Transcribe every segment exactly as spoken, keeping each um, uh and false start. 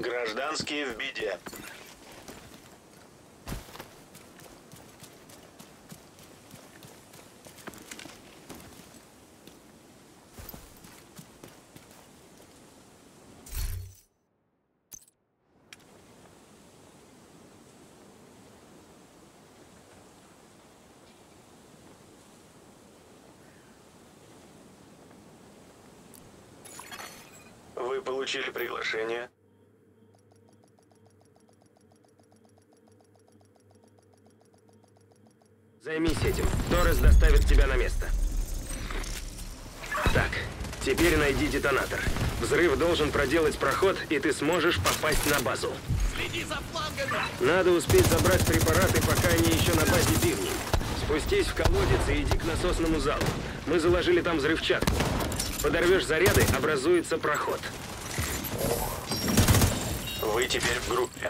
Гражданские в беде. Вы получили приглашение. Займись этим. Торрес доставит тебя на место. Так, теперь найди детонатор. Взрыв должен проделать проход, и ты сможешь попасть на базу. Следи за флангами! Надо успеть забрать препараты, пока они еще на базе бивни. Спустись в колодец и иди к насосному залу. Мы заложили там взрывчатку. Подорвешь заряды, образуется проход. Вы теперь в группе.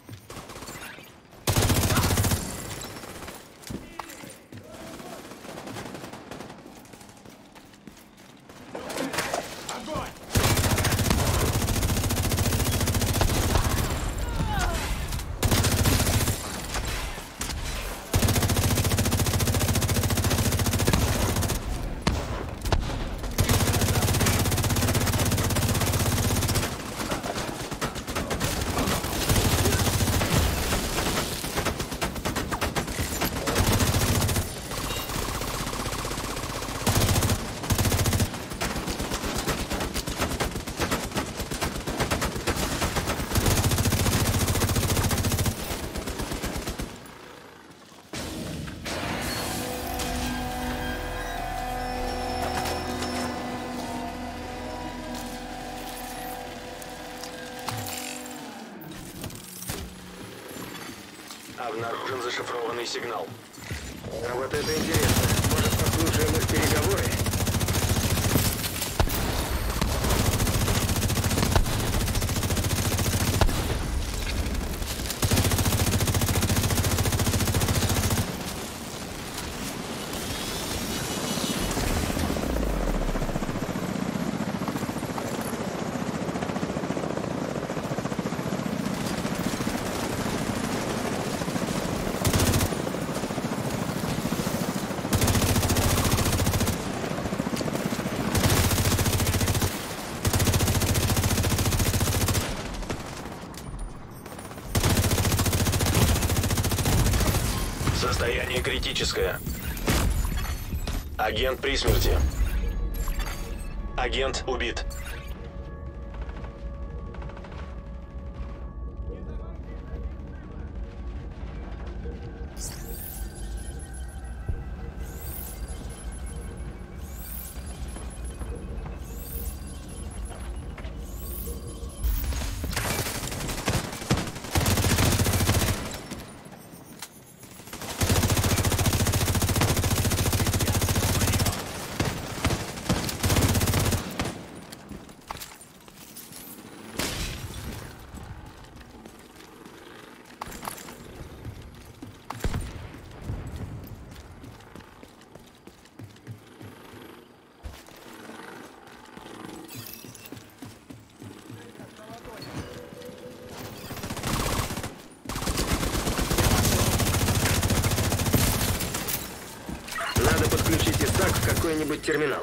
Обнаружен зашифрованный сигнал. А вот это интересно. Может, послушаем их переговоры? Состояние критическое. Агент при смерти. Агент убит. Подключить ИСАК в какой-нибудь терминал.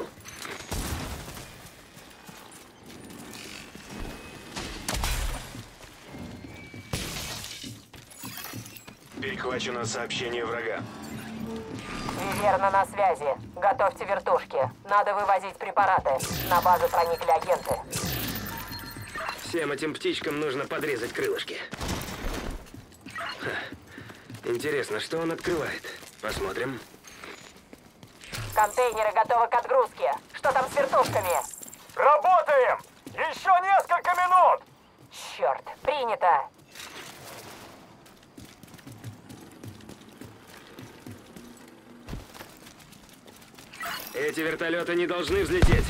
Перехвачено сообщение врага. Верно, на связи. Готовьте вертушки. Надо вывозить препараты. На базу проникли агенты. Всем этим птичкам нужно подрезать крылышки. Ха. Интересно, что он открывает? Посмотрим. Контейнеры готовы к отгрузке. Что там с вертушками? Работаем! Еще несколько минут! Черт, принято. Эти вертолеты не должны взлететь.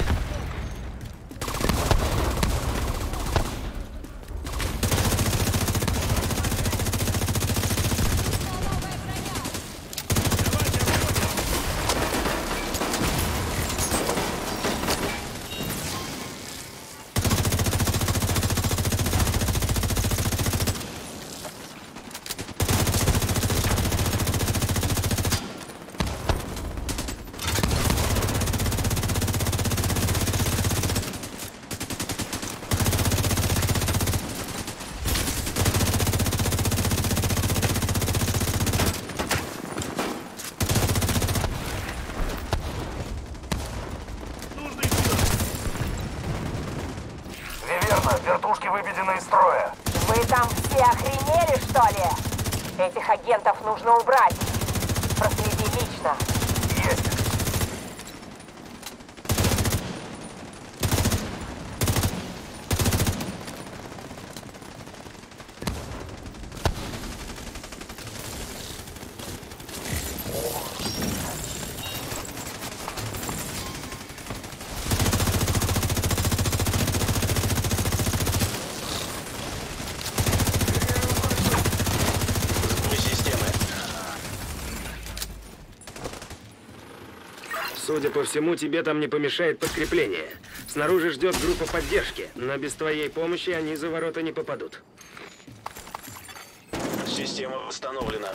Все охренели, что ли? Этих агентов нужно убрать. Проследи лично. Судя по всему, тебе там не помешает подкрепление. Снаружи ждет группа поддержки, но без твоей помощи они за ворота не попадут. Система восстановлена.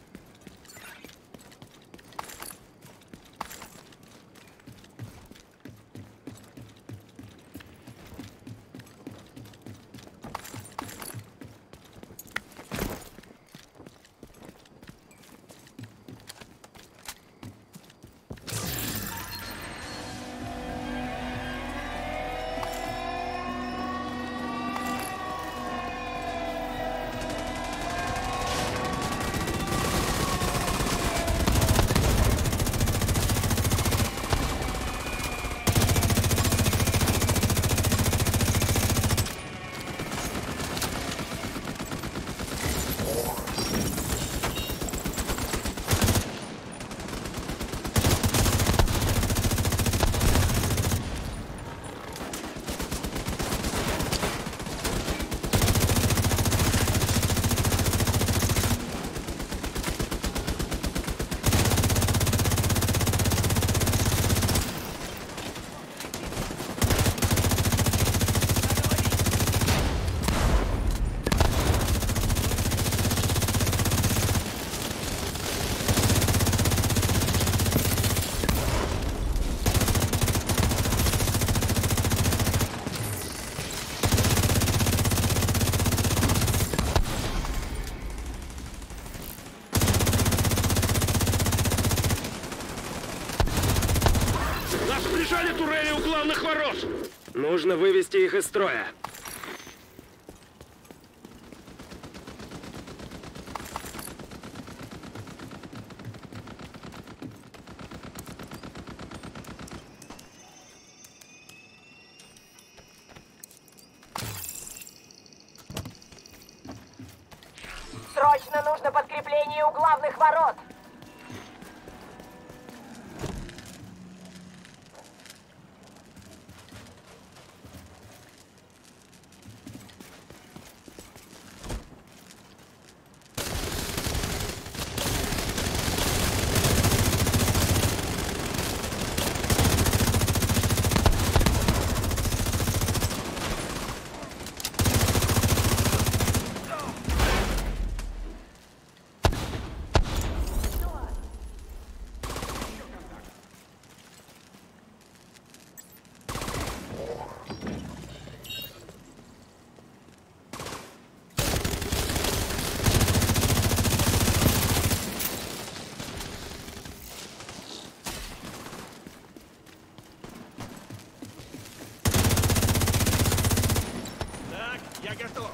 Прижали турели у главных ворот! Нужно вывести их из строя. Срочно нужно подкрепление у главных ворот! Я готов.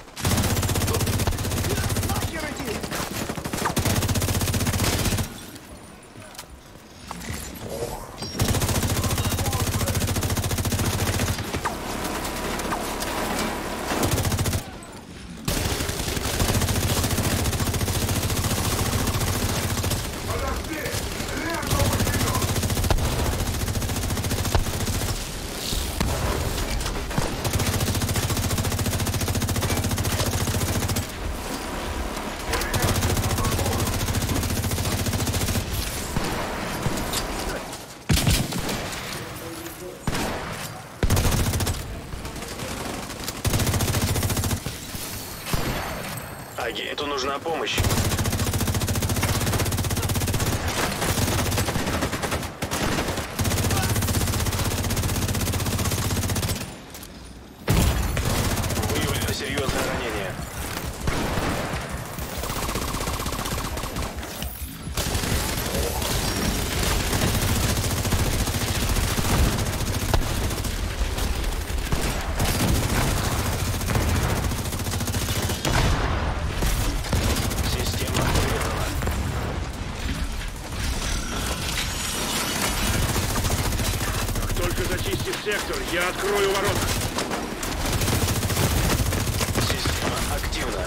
Агенту нужна помощь. Выявлено серьезное ранение. сектор, я открою ворота. Система активна.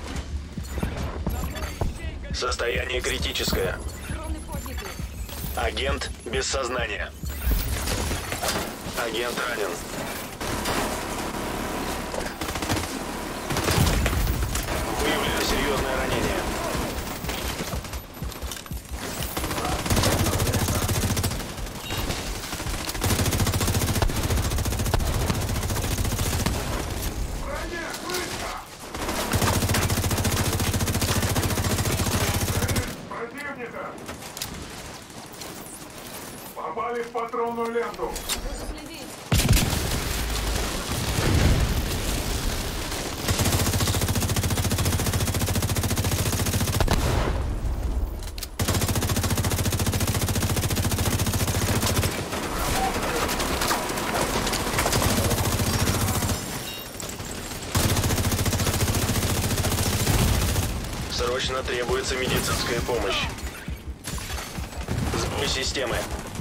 Состояние критическое. Агент без сознания. Агент ранен. Выявлено серьезное ранение. Противника! Попали в патронную ленту. Срочно требуется медицинская помощь. Сбой системы.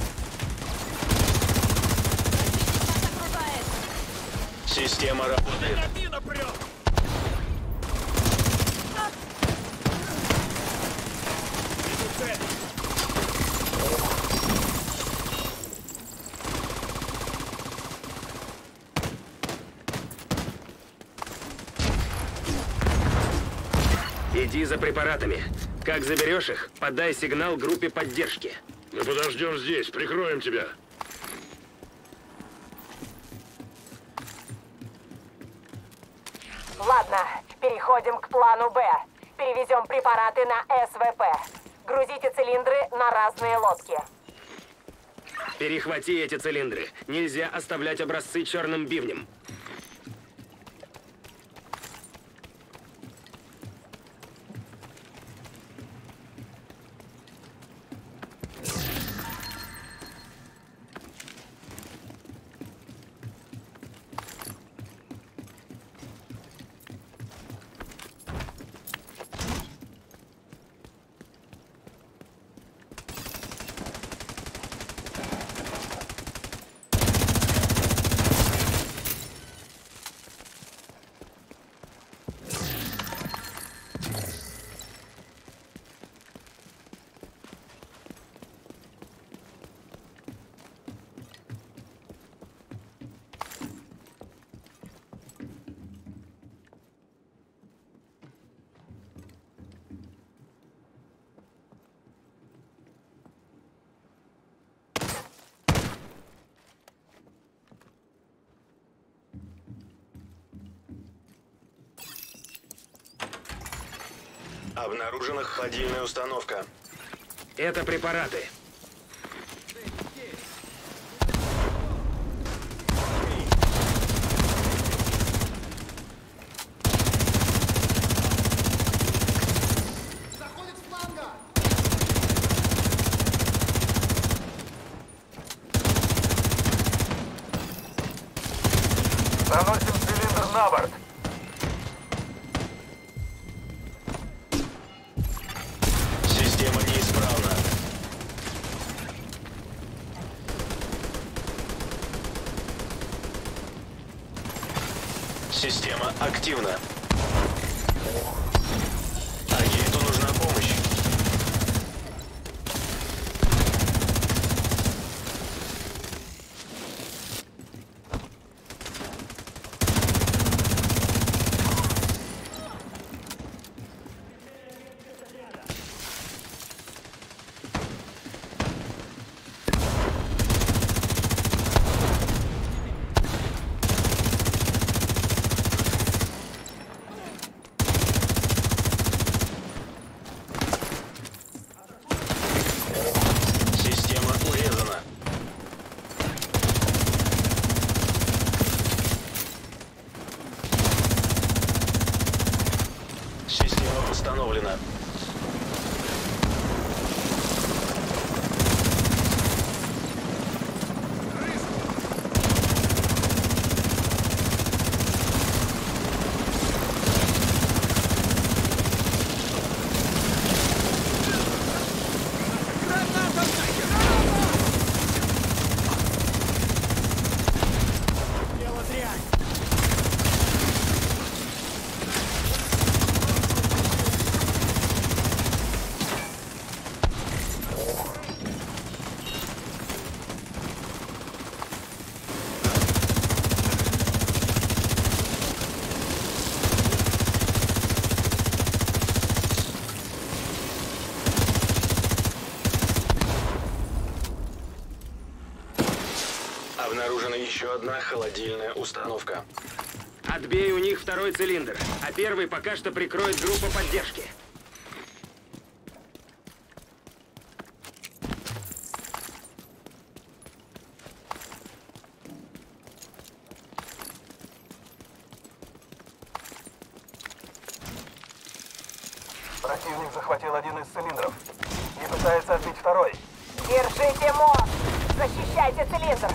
Система работает. Иди за препаратами. Как заберешь их, подай сигнал группе поддержки. Мы подождем здесь, прикроем тебя. Ладно, переходим к плану Б. Перевезем препараты на эс вэ пэ. Грузите цилиндры на разные лодки. Перехвати эти цилиндры. Нельзя оставлять образцы черным бивнем. Обнаружена холодильная установка. Это препараты. Заносим цилиндр на борт. Система неисправна. Система активна. Агенту нужна помощь. Система урезана. Система восстановлена. Еще одна холодильная установка. Отбей у них второй цилиндр, а первый пока что прикроет группа поддержки. Противник захватил один из цилиндров и пытается отбить второй. Держите мост! Защищайте цилиндр!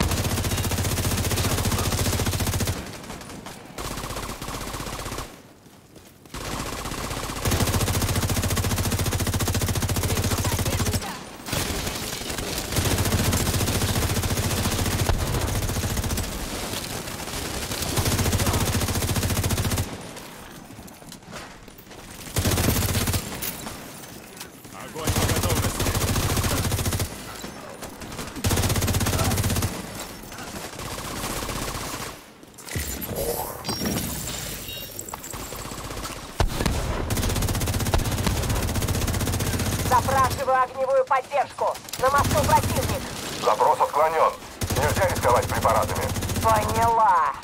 Запрашиваю огневую поддержку. На мосту противник. Запрос отклонен. Нельзя рисковать препаратами. Поняла.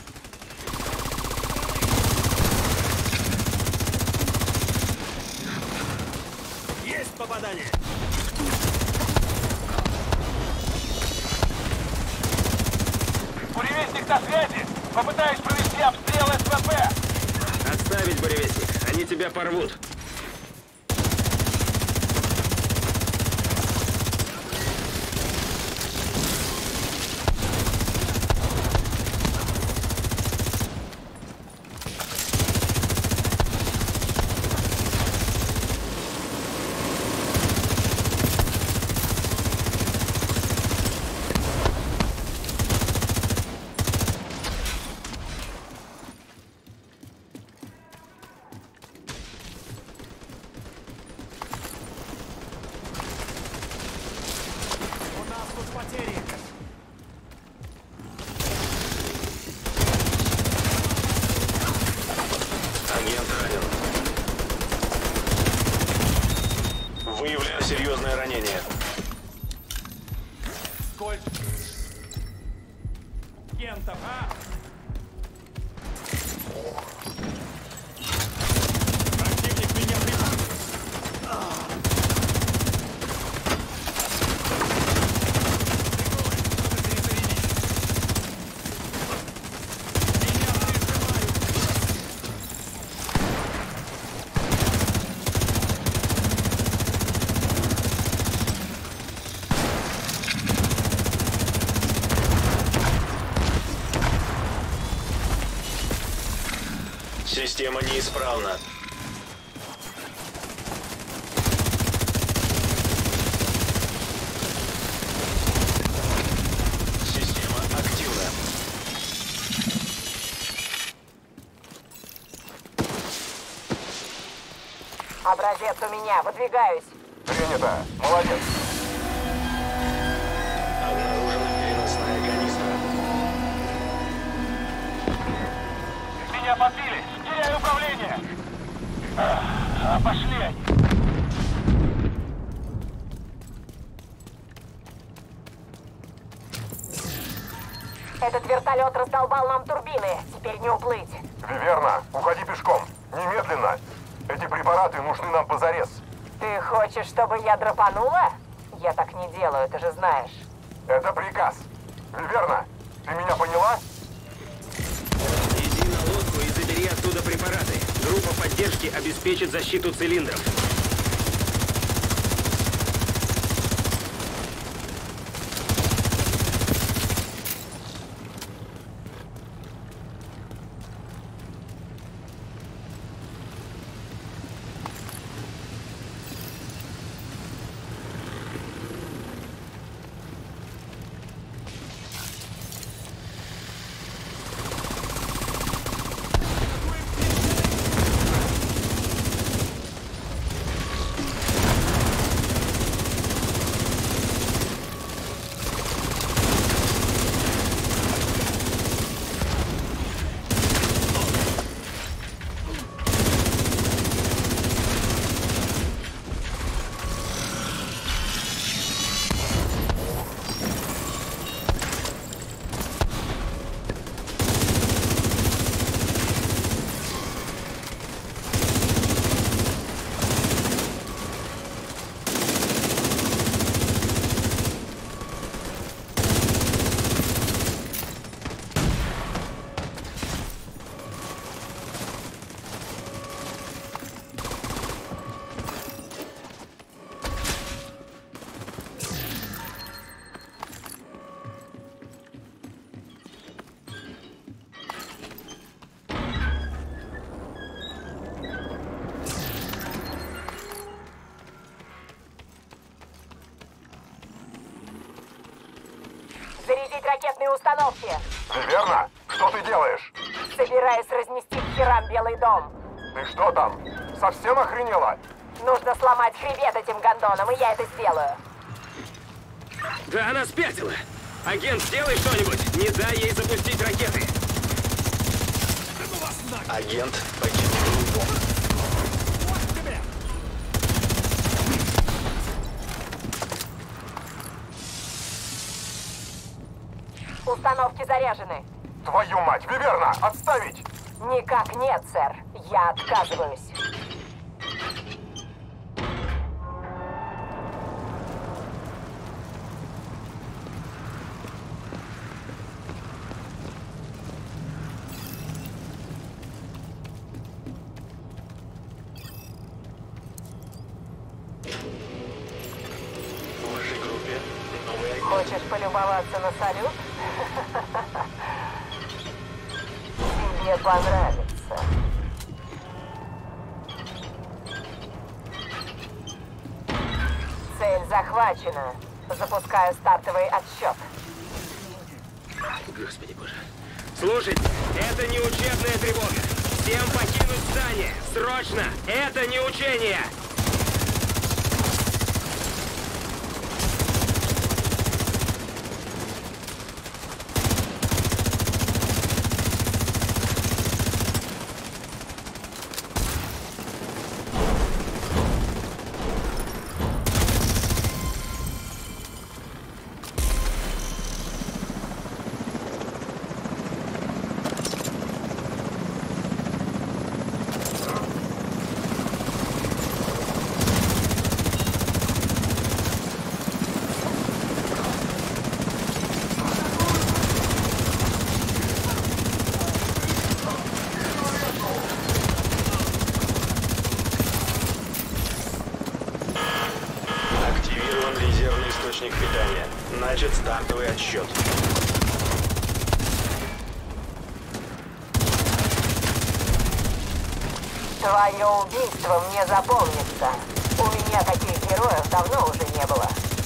Есть попадание! Буревестник на связи! Попытаюсь провести обстрел СВП! Отставить, буревестник, они тебя порвут. Агент ранен. Выявлено серьезное ранение. Коль. Кентов, а? Противник меня прибил. Система неисправна. Система активна. Образец у меня. Выдвигаюсь. Принято. Молодец. Обнаружена переносная канистра. Меня подбили. Теряю управление. А, пошли они. Этот вертолет раздолбал нам турбины. Теперь не уплыть. Верно. Уходи пешком. Немедленно. Эти препараты нужны нам позарез. Ты хочешь, чтобы я драпанула? Я так не делаю, ты же знаешь. Это приказ. Верно. Ты меня поняла? Иди на лодку и забери оттуда препараты. Группа поддержки обеспечит защиту цилиндров. установки. Верно? Что ты делаешь? Собираюсь разнести к херам Белый дом. Ты что там? Совсем охренела? Нужно сломать хребет этим гондонам, и я это сделаю. Да она спятила! Агент, сделай что-нибудь! Не дай ей запустить ракеты! Агент покинул дом. Установки заряжены. Твою мать, Виверна, отставить! Никак нет, сэр. Я отказываюсь. В вашей группе новый агент. Хочешь полюбоваться на салют? Тебе понравится. Цель захвачена. Запускаю стартовый отсчет. Господи боже. Слушайте, это не учебная тревога. Всем покинуть здание. Срочно! Это не учение! Активирован резервный источник питания. Начат стартовый отсчет. Твое убийство мне запомнится. У меня таких героев давно уже не было.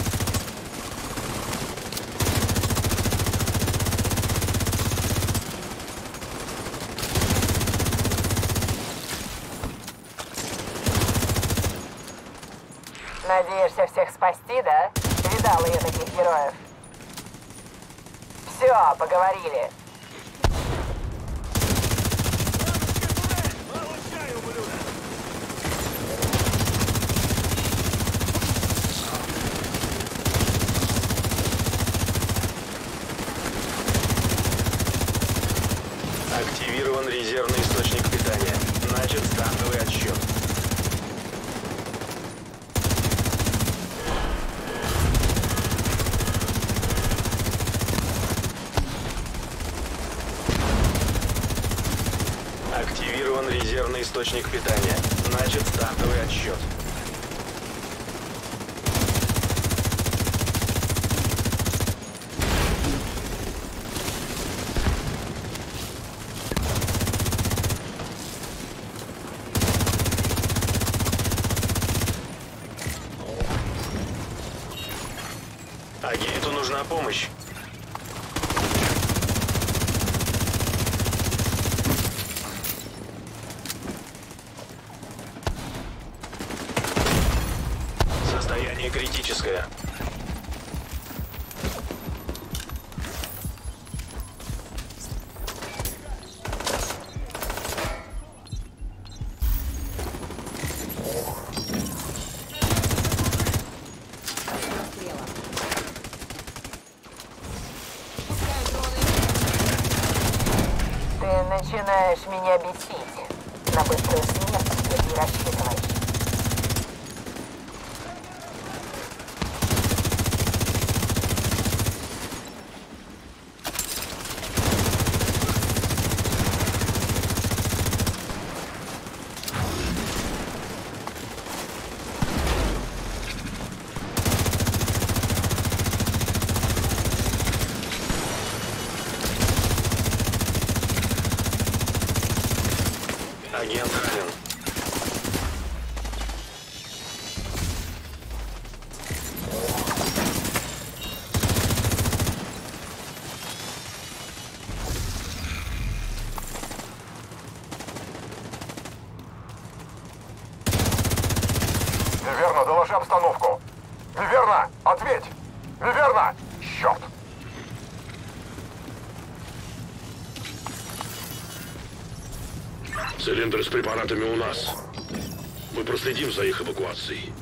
Надеешься всех спасти, да? Видала я таких героев. Все, поговорили. Получаю, ублюдок! Активирован резервный источник питания. Начат стартовый отсчет. Активирован резервный источник питания. Начат стартовый отсчет. Агенту нужна помощь. Состояние критическое. Ты начинаешь меня бесить. На быструю смерть ты не рассчитывай. Агент ранен. Виверна, доложи обстановку. Виверна, ответь! Виверна! Черт! Цилиндры с препаратами у нас. Мы проследим за их эвакуацией.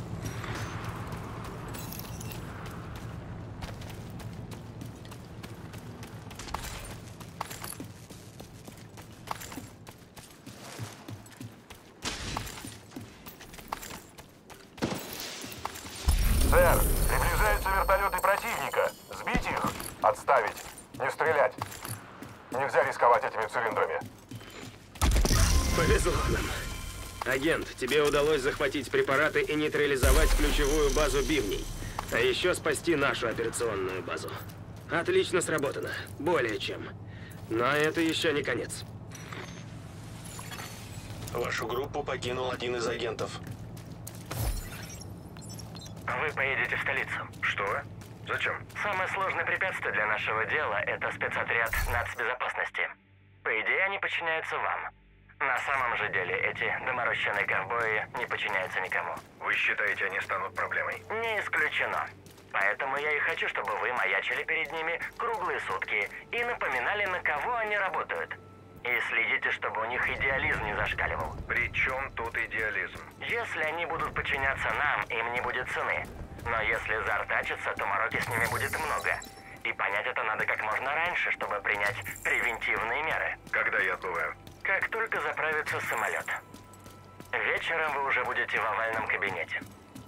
Сэр, приближаются вертолеты противника. Сбить их? Отставить. Не стрелять. Нельзя рисковать этими цилиндрами. Повезло нам. Агент, тебе удалось захватить препараты и нейтрализовать ключевую базу бивней. А еще спасти нашу операционную базу. Отлично сработано. Более чем. Но это еще не конец. Вашу группу покинул один из агентов. Вы поедете в столицу. Что? Зачем? Самое сложное препятствие для нашего дела – это спецотряд нацбезопасности. По идее, они подчиняются вам. На самом же деле, эти доморощенные ковбои не подчиняются никому. Вы считаете, они станут проблемой? Не исключено. Поэтому я и хочу, чтобы вы маячили перед ними круглые сутки и напоминали, на кого они работают. И следите, чтобы у них идеализм не зашкаливал. При чем тут идеализм? Если они будут подчиняться нам, им не будет цены. Но если заортачатся, то мороки с ними будет много. И понять это надо как можно раньше, чтобы принять превентивные меры. Когда я отбываю? Как только заправится самолет. Вечером вы уже будете в овальном кабинете.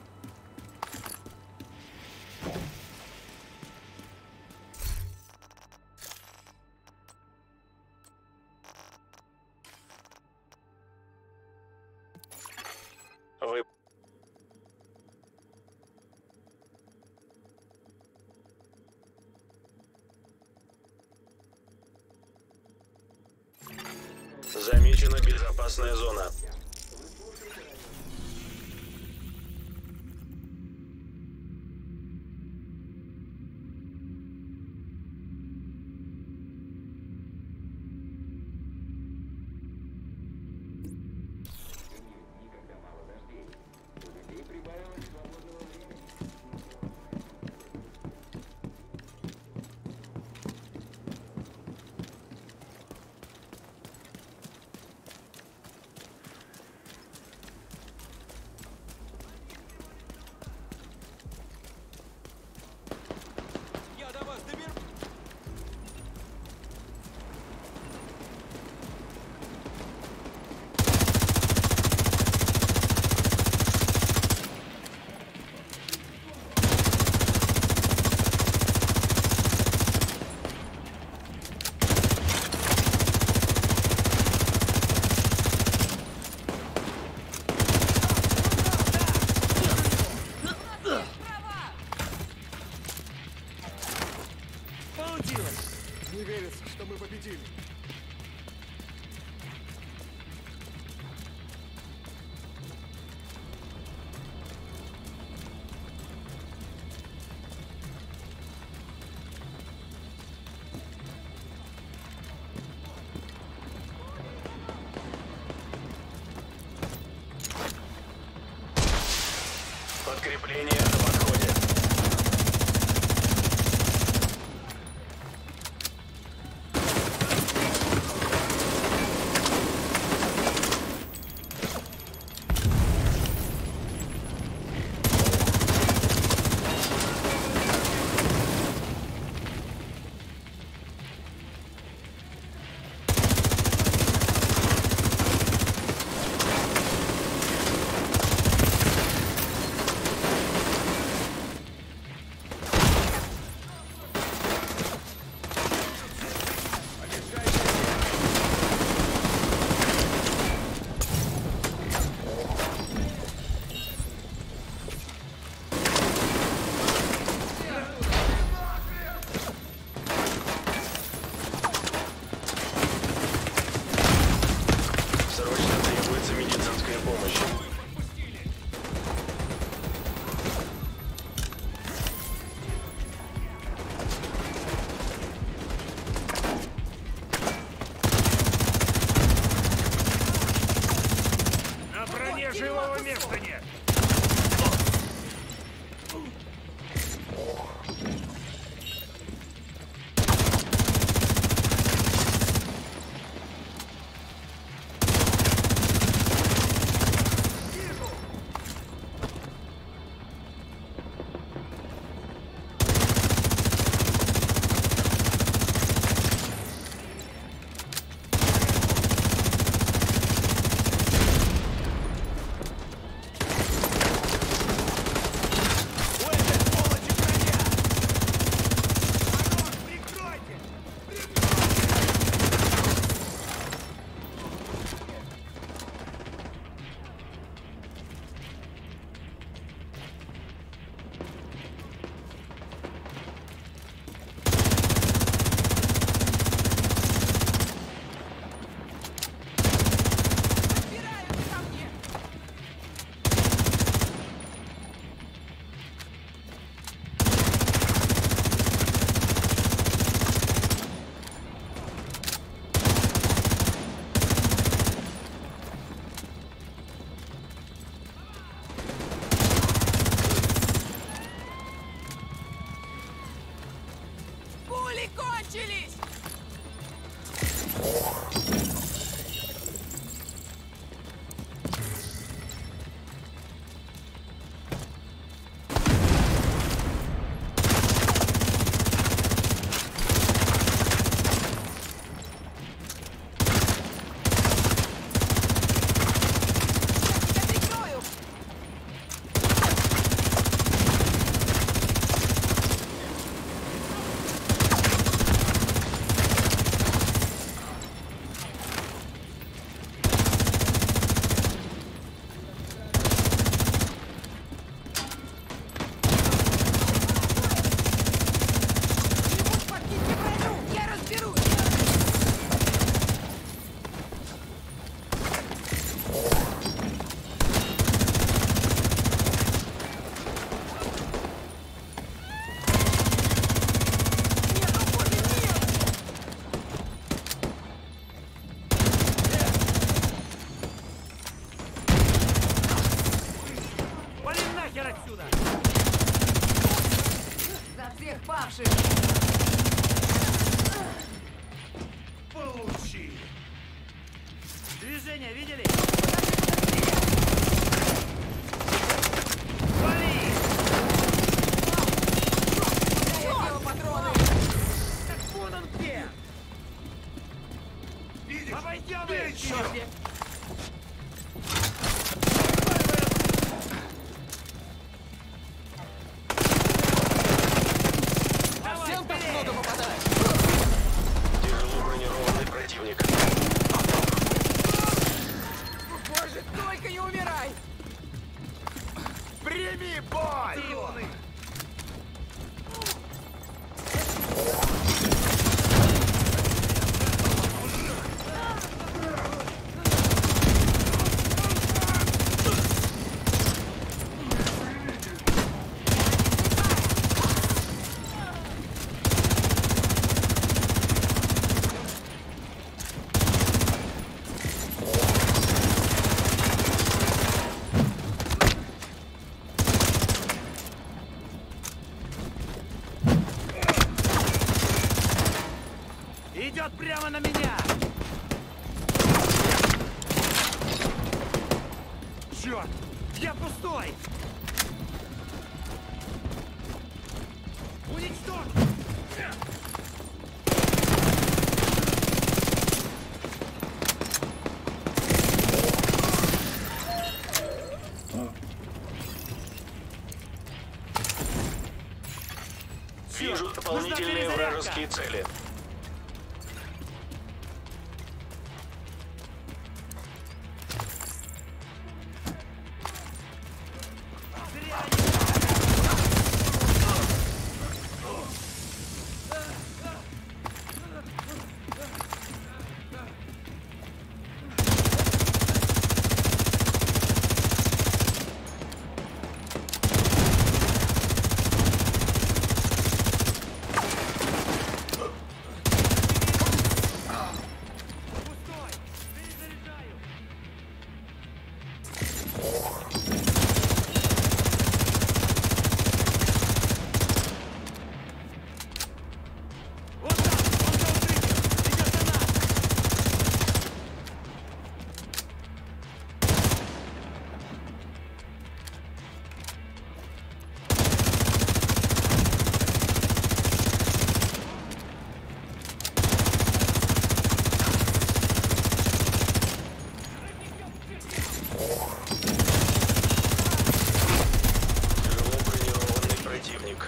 Вы... Замечена безопасная зона. Не верится, что мы победили. Подкрепление на подходе. Живого места нет! Нахер отсюда! За всех павших! Получи! Движение видели? Вали! Патроны! Так вон он где! Видишь? Обойдем Бей их! его! Черт! Всем так много попадает! Тяжело бронированный противник. Боже, только не умирай! Прими бой! Идет прямо на меня! Черт! Я пустой! Уничтожь! Вижу дополнительные перезарядка. вражеские цели. Вот так! Он за укрытием! Идет на нас! Тяжело бронированный противник.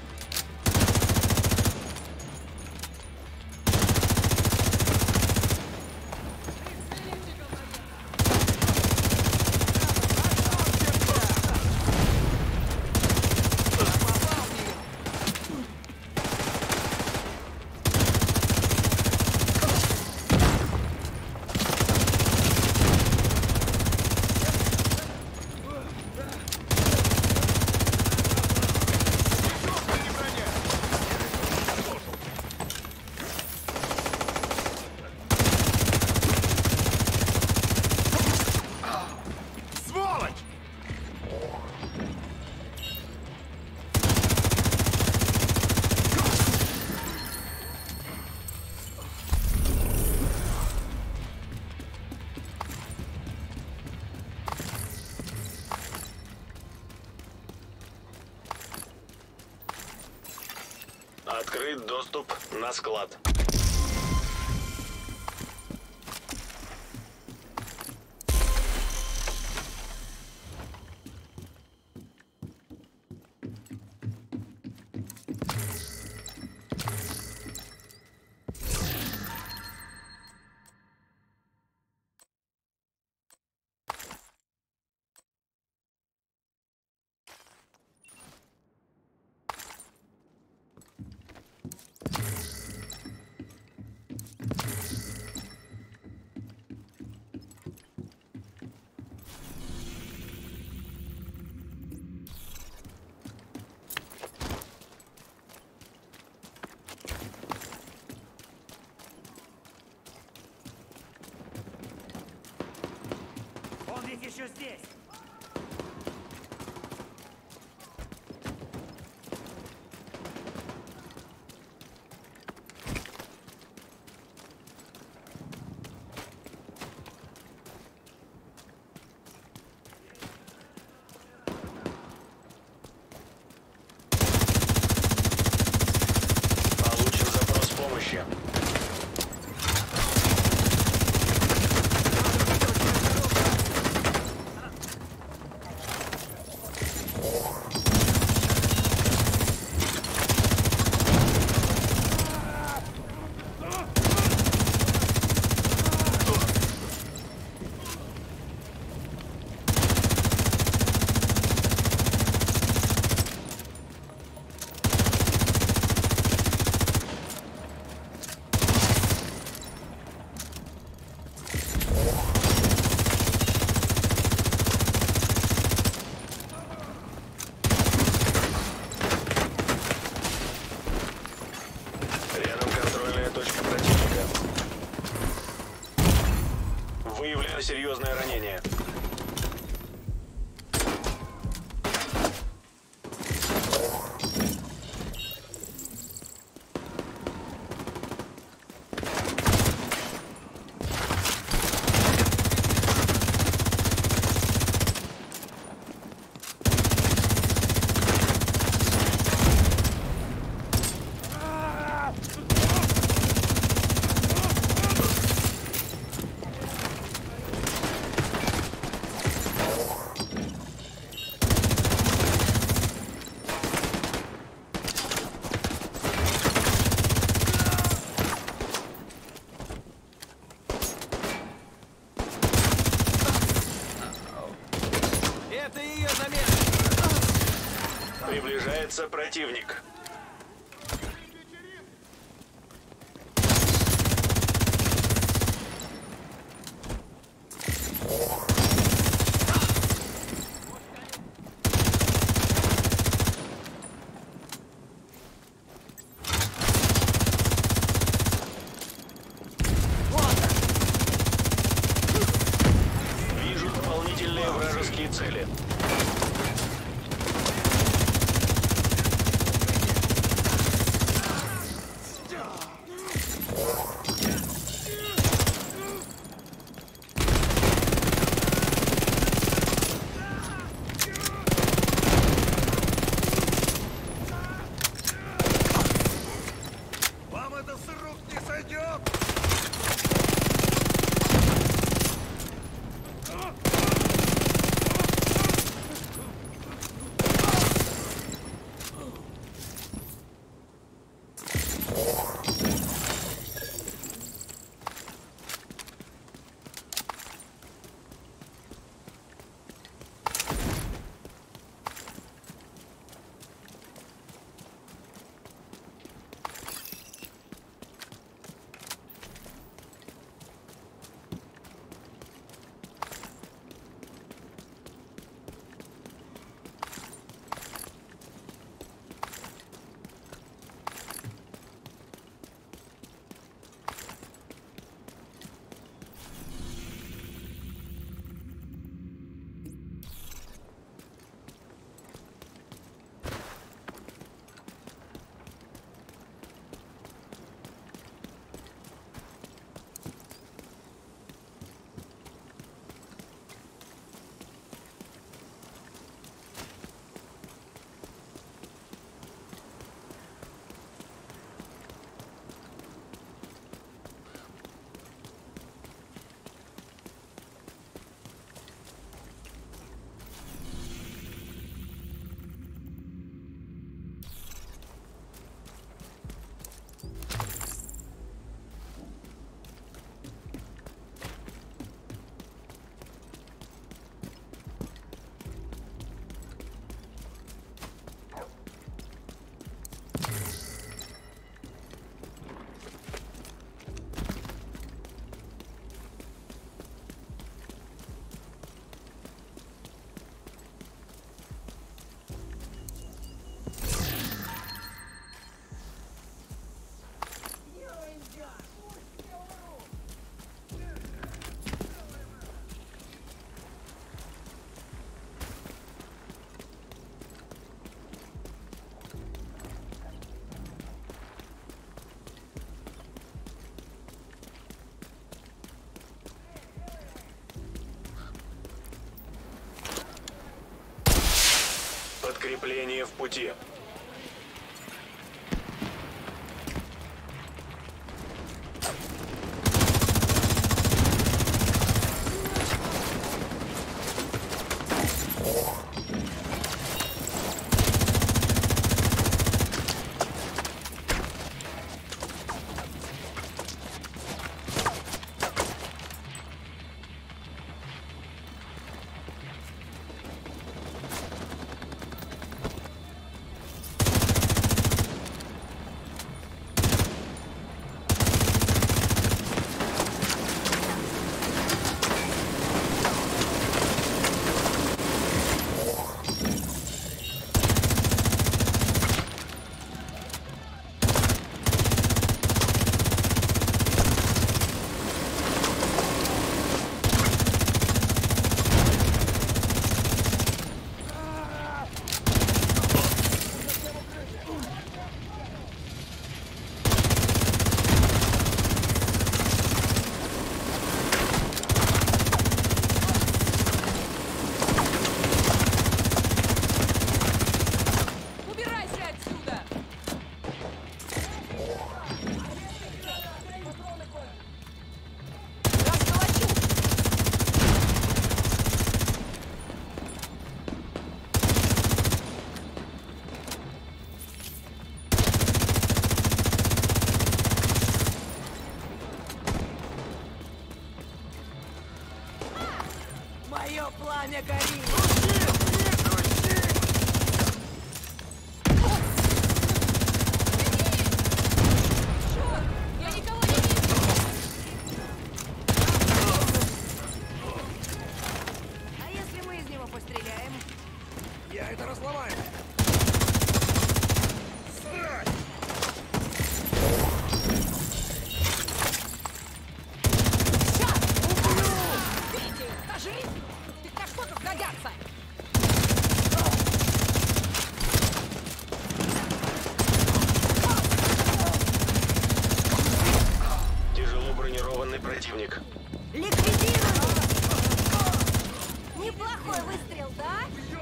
Сволочь! Открыт доступ на склад. Он ведь еще здесь! получено серьезное ранение. Это ее замена. Приближается противник. Вижу дополнительные вражеские цели. Вам это с рук не сойдет. Подкрепление в пути. мне гори! Черт! Я никого не вижу! А если мы из него постреляем? Я это разломаю. Бейте! Скажи! Ведь на что тут годятся? Тяжело бронированный противник. Ликвидировали! Неплохой выстрел, да?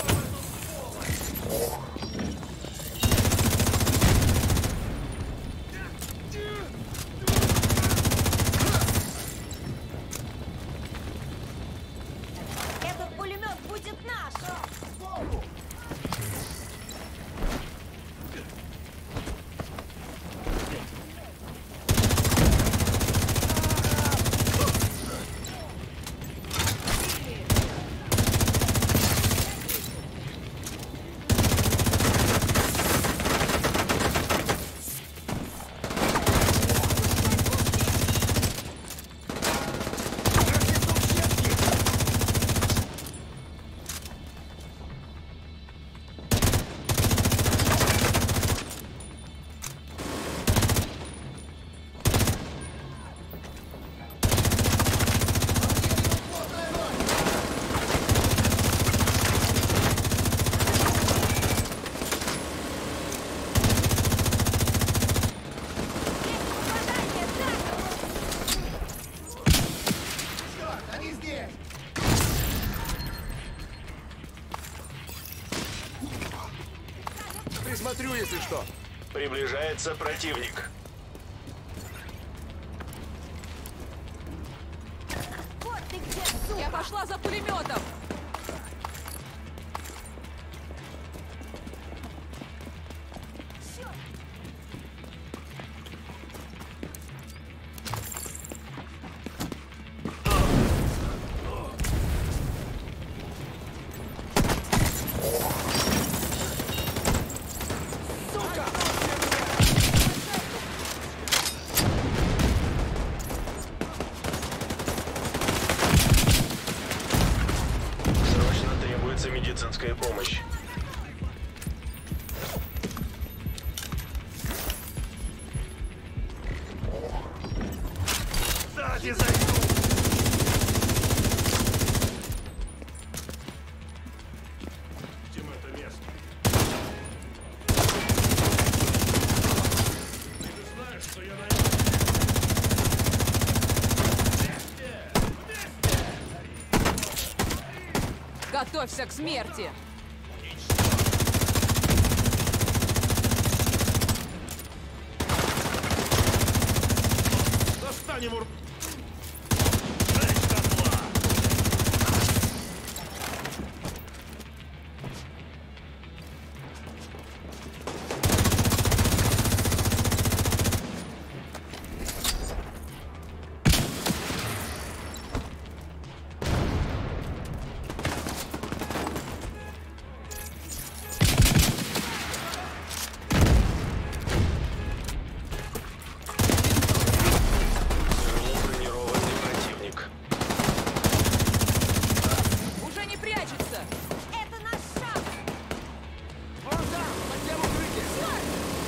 Этот пулемет будет наш! Они здесь! Присмотрю, если что. Приближается противник. Вот ты где, сука! Я пошла за пулеметом! Срочно требуется медицинская помощь. Сзади зайду! Видим это место. Ты знаешь, что я найду? Готовься к смерти! Достанем ур... Тяжело бронированный противник. Уже не прячется! Это наш шаг! Вон там, под тем укрытием!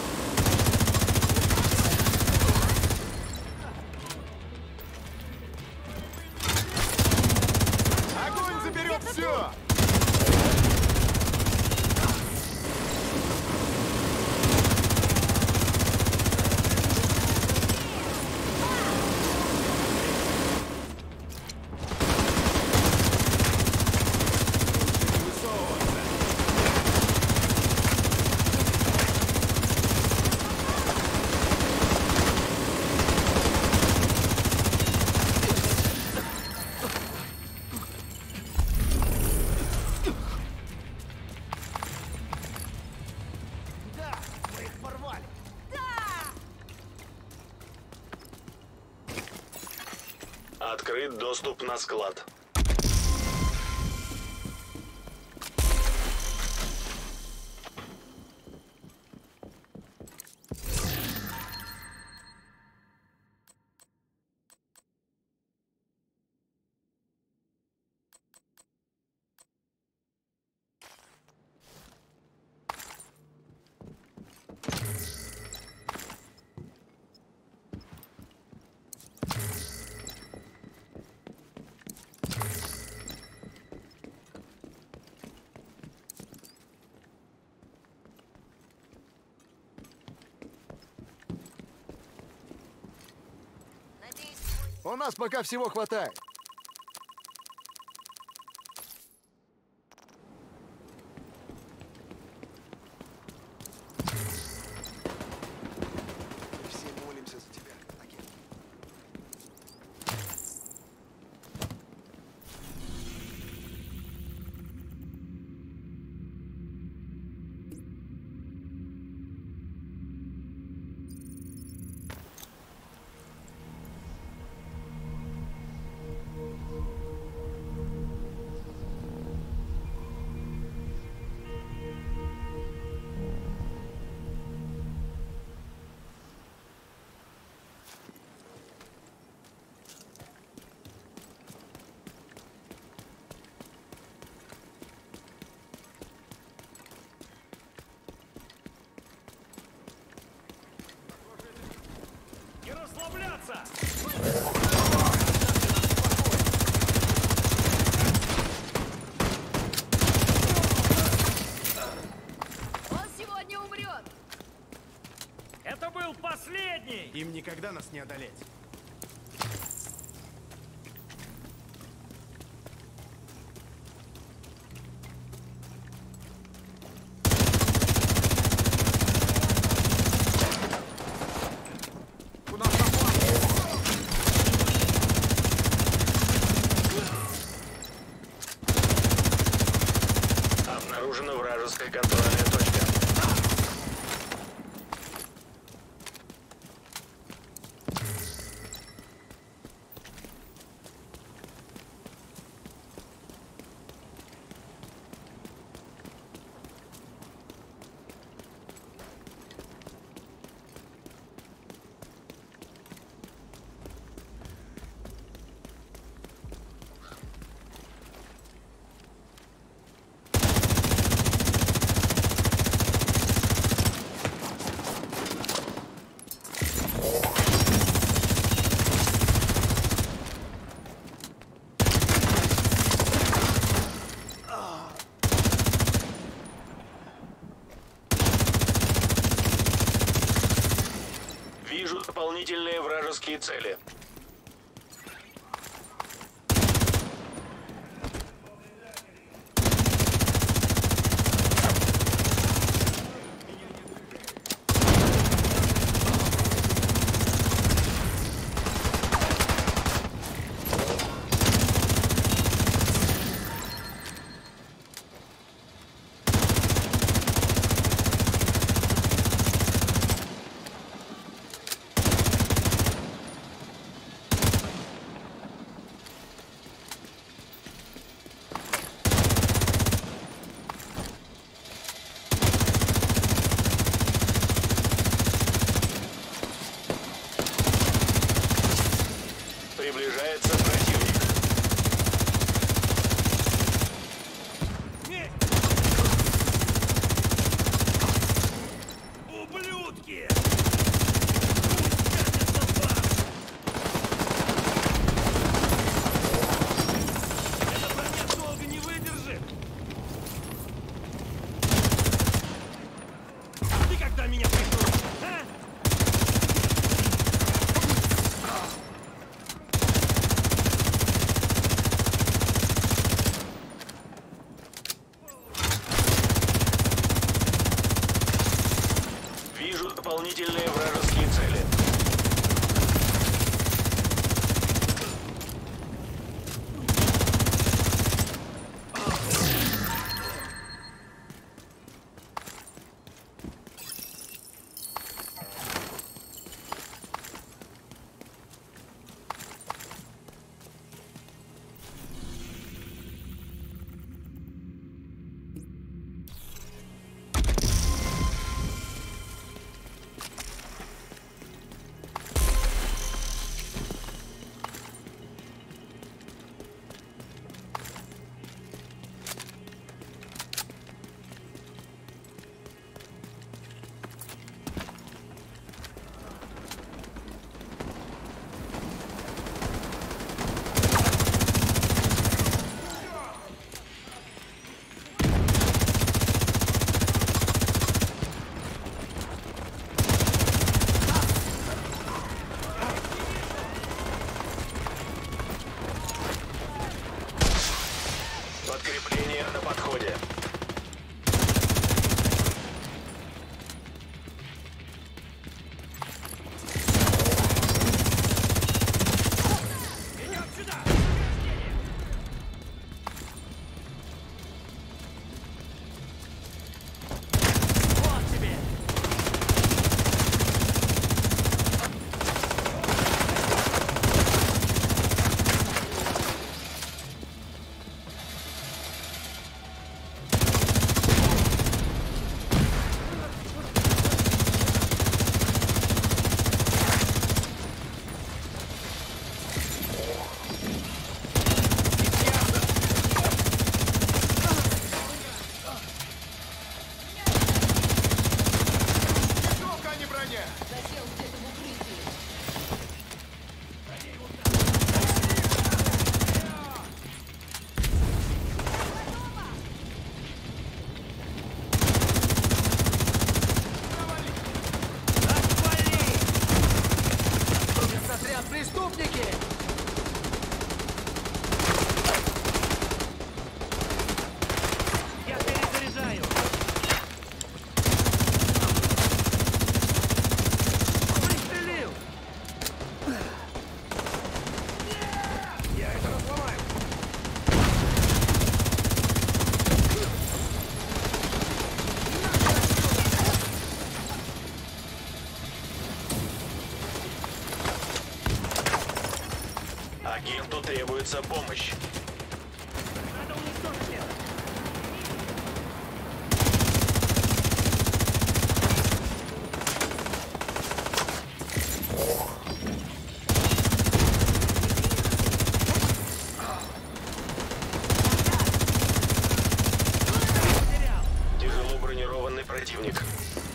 Огонь заберет все! Да, мы их порвали! Открыт доступ на склад. У нас пока всего хватает. Все молимся за тебя, агент. Не расслабляться! Он сегодня умрет! Это был последний! Им никогда нас не одолеть. У нас напал. Обнаружена вражеская контрольная точка. Вижу дополнительные вражеские цели. Приближается противник. Ублюдки! Эта броня долго не выдержит! Ты когда меня прикроешь, а? Вижу дополнительные вражеские цели. Требуется помощь. Надо уничтожить это. Тяжело бронированный противник.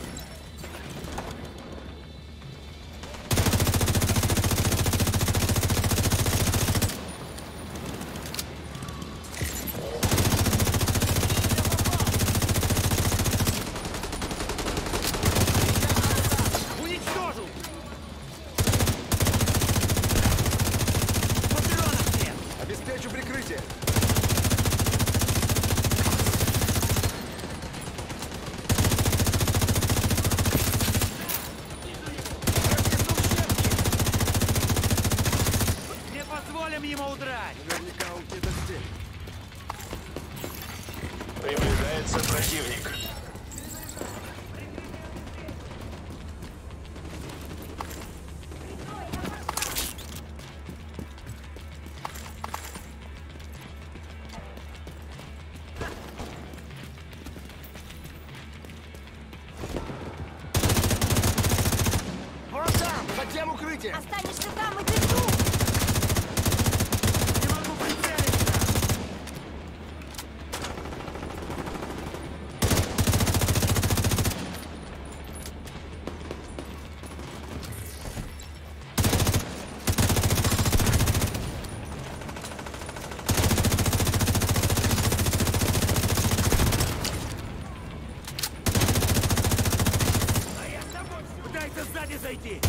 Уничтожил! Патронов нет! Обеспечу прикрытие. Не позволим ему удрать! Наверняка он где-то здесь. Приближается противник. Вон там! Затем укрытие! Останешься там и держу! Не могу прицелиться! А я с тобой! Пытается сзади зайти!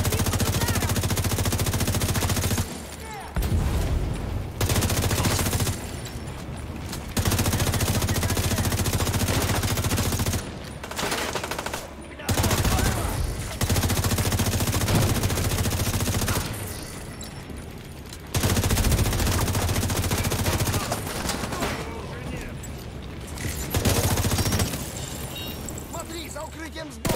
Смотри, за укрытием сбоку!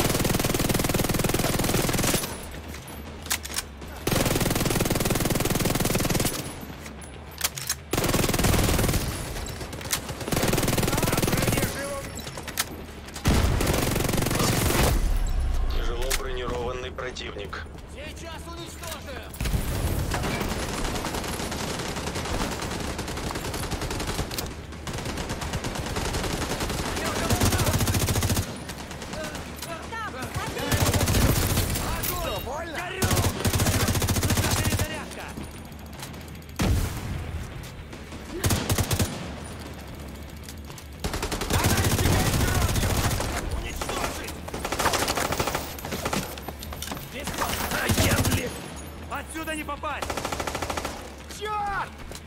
Тяжело бронированный противник. Сейчас уничтожим! Что, больно? Горю! Нужна перезарядка! Уничтожить! Агент! Отсюда не попасть! Черт!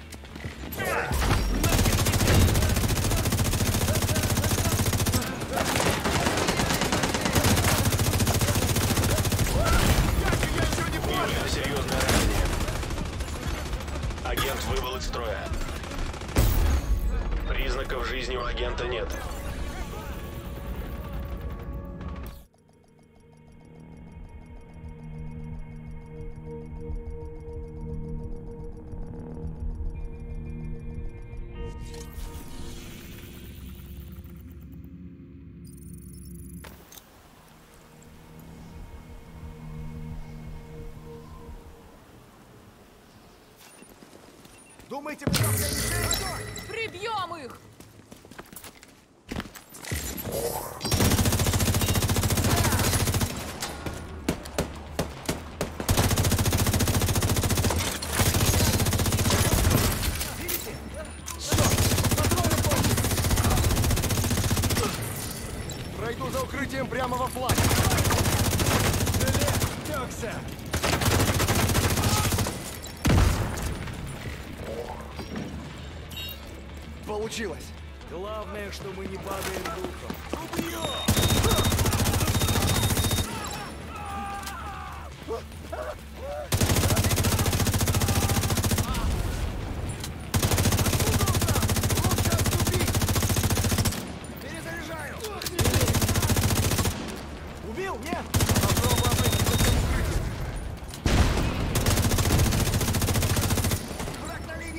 Именно серьезное ранение. Агент выбыл из строя. Признаков жизни у агента нет. Думаете, мы там решили? Прибьем их! Пройду за укрытием прямо во фланг. Жилет, стёкся. Получилось. Главное, что мы не падаем духом. Лучше отступить. Перезаряжаю. Убил? Нет. Попробуй обойти за тем укрытием. Враг на линии.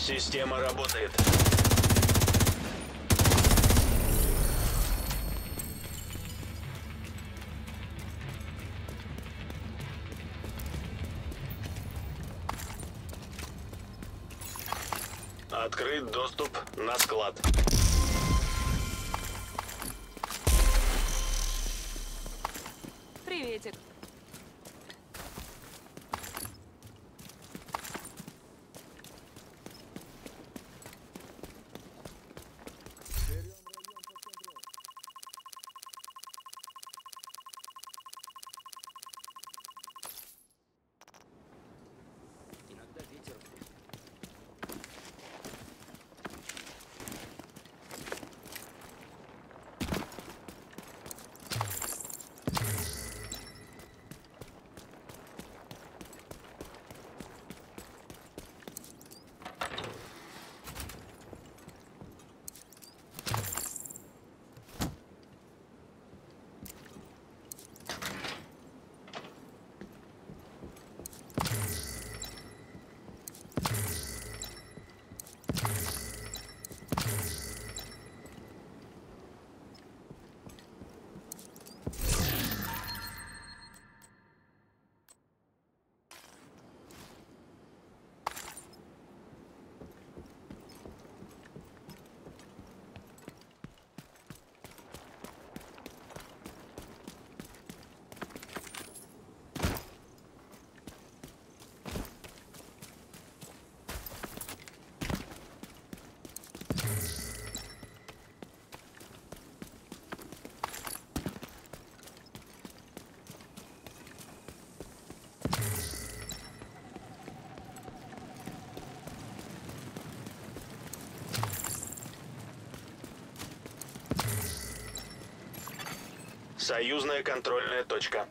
Система работает. Открыт доступ на склад. Приветик. Иногда ветер. Союзная контрольная точка.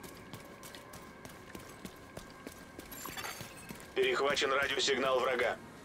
Перехвачен радиосигнал врага.